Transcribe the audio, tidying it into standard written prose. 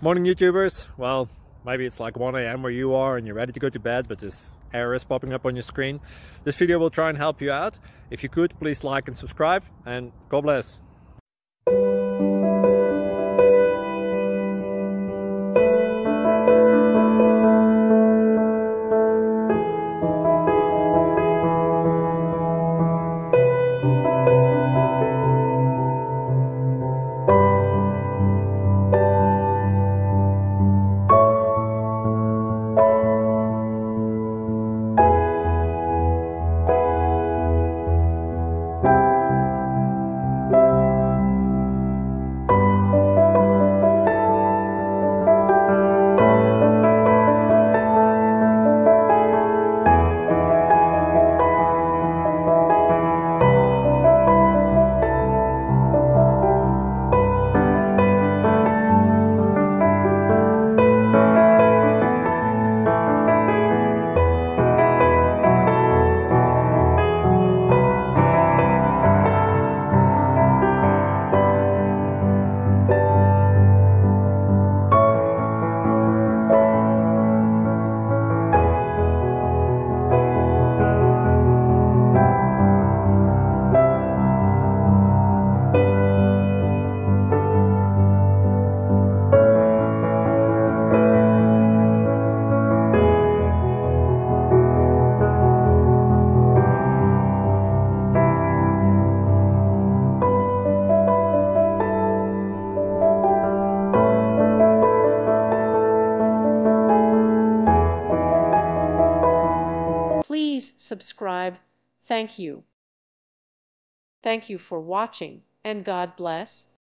Morning YouTubers. Well, maybe it's like 1 a.m. where you are and you're ready to go to bed, but this error is popping up on your screen. This video will try and help you out. If you could, please like and subscribe, and God bless. Please subscribe. Thank you. Thank you for watching, and God bless.